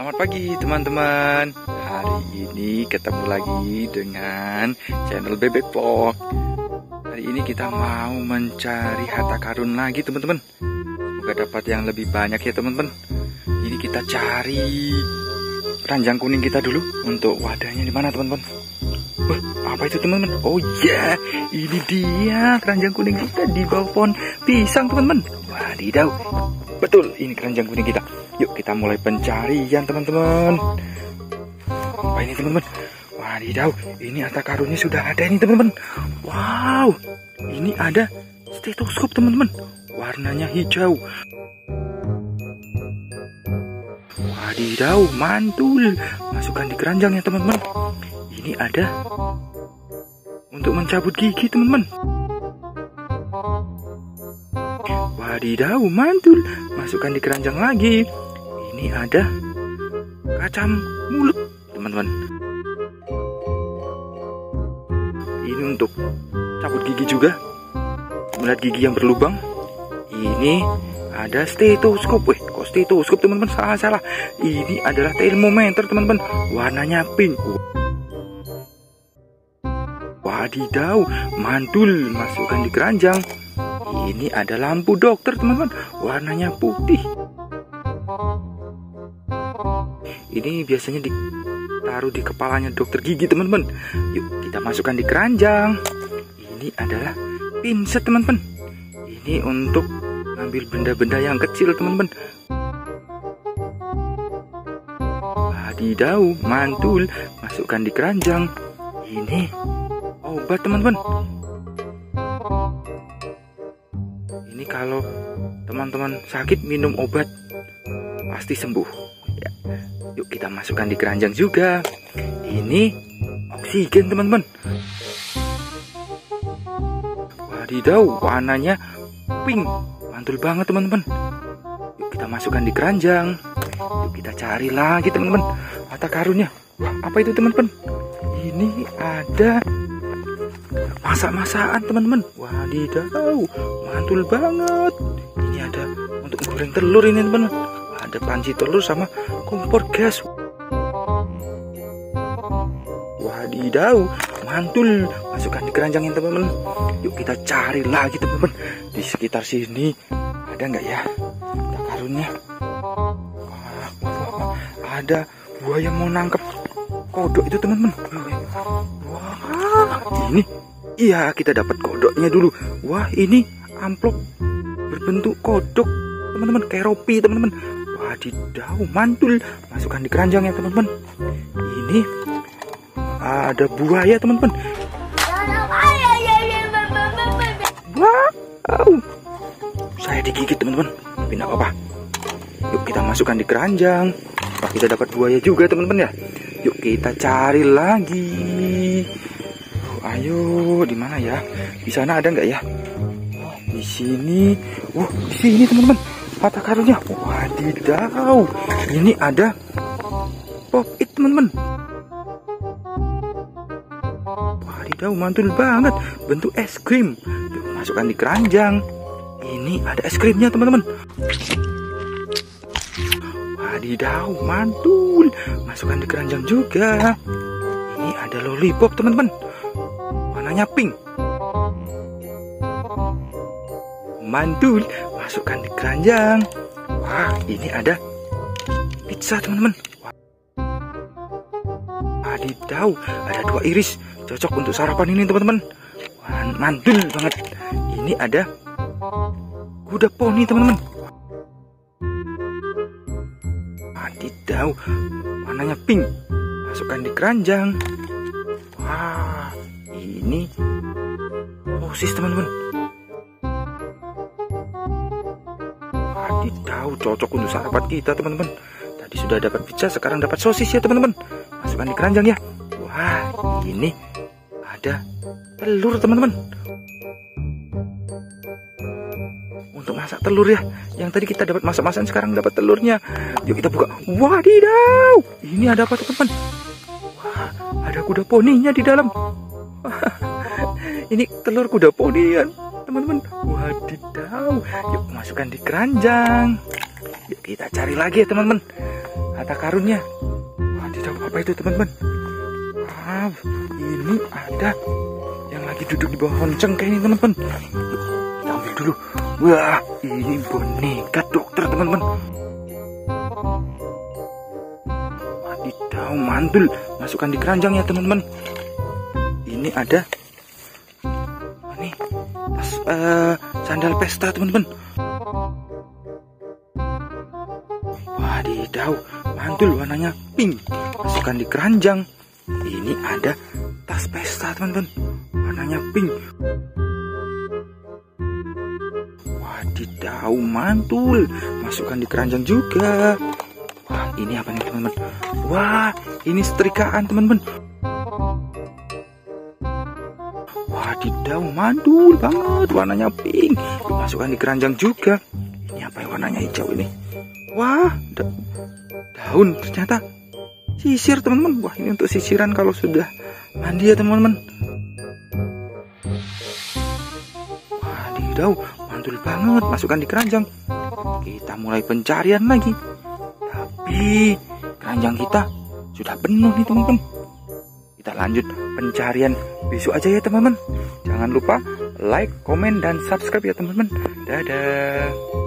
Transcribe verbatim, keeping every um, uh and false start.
Selamat pagi teman-teman. Hari ini ketemu lagi dengan channel Bebek Vlog. Hari ini kita mau mencari harta karun lagi teman-teman. Semoga dapat yang lebih banyak ya teman-teman. Ini kita cari keranjang kuning kita dulu. Untuk wadahnya di mana teman-teman? Wah, apa itu teman-teman? Oh ya, yeah. Ini dia keranjang kuning kita di bawah pohon pisang teman-teman. Wadidaw, betul ini keranjang kuning kita. Yuk kita mulai pencarian teman-teman. Apa ini teman-teman? Wadidaw, ini harta karunnya sudah ada ini teman-teman. Wow, ini ada stetoskop teman-teman. Warnanya hijau. Wadidaw, mantul. Masukkan di keranjang ya teman-teman. Ini ada untuk mencabut gigi teman-teman. Wadidaw, mantul. Masukkan di keranjang lagi. Ini ada kacang mulut teman-teman. Ini untuk cabut gigi juga. Melihat gigi yang berlubang. Ini ada stetoskop. Wih, kok stetoskop teman-teman? Salah-salah. Ini adalah termometer teman-teman. Warnanya pink. Wadidaw, mantul. Masukkan di keranjang. Ini ada lampu dokter teman-teman. Warnanya putih. Ini biasanya ditaruh di kepalanya dokter gigi teman-teman. Yuk kita masukkan di keranjang. Ini adalah pinset teman-teman. Ini untuk ambil benda-benda yang kecil teman-teman. Wadidaw, mantul. Masukkan di keranjang. Ini obat teman-teman. Ini kalau teman-teman sakit minum obat pasti sembuh ya. Yuk kita masukkan di keranjang juga. Ini oksigen teman-teman. Wadidaw, warnanya pink. Mantul banget teman-teman. Yuk kita masukkan di keranjang. Yuk kita cari lagi teman-teman harta karunnya. Wah, apa itu teman-teman? Ini ada masak-masakan teman-teman. Wadidaw, mantul banget. Ini ada untuk goreng telur ini teman-teman. Ada panci telur sama kompor gas. Wadidaw, mantul. Masukkan di keranjang ya teman-teman. Yuk kita cari lagi teman-teman. Di sekitar sini ada nggak ya harta karunnya? Wah, wah, wah. Ada buaya mau nangkep kodok itu teman-teman. Wah, ini iya, kita dapat kodoknya dulu. Wah, ini amplop berbentuk kodok teman-teman, kayak roti teman-teman. Wadidaw, mantul. Masukkan di keranjang ya teman-teman. Ini ada buaya teman-teman. Wow, saya digigit teman-teman, tapi tidak apa-apa. Yuk kita masukkan di keranjang. Wah, kita dapat buaya juga teman-teman ya. Yuk kita cari lagi. Ayo, di mana ya? Di sana ada nggak ya? Di sini. Oh, di sini teman-teman. Harta karunnya. Wadidaw. Ini ada pop-it teman-teman. Wadidaw, mantul banget. Bentuk es krim. Yuk, masukkan di keranjang. Ini ada es krimnya teman-teman. Wadidaw, mantul. Masukkan di keranjang juga. Ini ada lollipop teman-teman. Warnanya pink. Mantul. Masukkan di keranjang. Wah, ini ada pizza teman-teman. Wadidaw, ada dua iris. Cocok untuk sarapan ini teman-teman. Mantul banget. Ini ada kuda poni teman-teman. Wadidaw, warnanya pink. Masukkan di keranjang. Wah, ini sosis teman-teman. Wadidaw, cocok untuk sarapan kita teman-teman. Tadi sudah dapat pizza, sekarang dapat sosis ya teman-teman. Masukkan di keranjang ya. Wah, ini ada telur teman-teman. Untuk masak telur ya. Yang tadi kita dapat masak-masakan, sekarang dapat telurnya. Yuk kita buka. Wadidaw, ini ada apa teman-teman? Wah, ada kuda poninya di dalam. Ini telur kuda poni ya teman-teman. Wadidaw. Yuk masukkan di keranjang. Yuk kita cari lagi ya teman-teman. harta karunnya. Wadidaw, apa itu teman-teman? Wow, ini ada yang lagi duduk di bawah pohon cengkeh ini teman-teman. Kita ambil dulu. Wah, ini boneka dokter teman-teman. Wadidaw, mantul. Masukkan di keranjang ya teman-teman. Ini ada ini tas uh, sandal pesta teman-teman. Wadidaw, mantul warnanya pink. Masukkan di keranjang. Ini ada tas pesta teman-teman, warnanya pink. Wadidaw, mantul. Masukkan di keranjang juga. Wah, ini apa nih teman-teman? Wah, ini setrikaan teman-teman. Wadidaw, mantul banget, warnanya pink. Dimasukkan di keranjang juga. Ini apa yang warnanya hijau ini? Wah, da daun ternyata sisir teman-teman. Wah, ini untuk sisiran kalau sudah mandi ya teman-teman. Wadidaw, mantul banget. Masukkan di keranjang. Kita mulai pencarian lagi. Tapi keranjang kita sudah penuh nih teman-teman. Kita lanjut pencarian besok aja ya teman-teman. Jangan lupa like, komen, dan subscribe ya teman-teman. Dadah.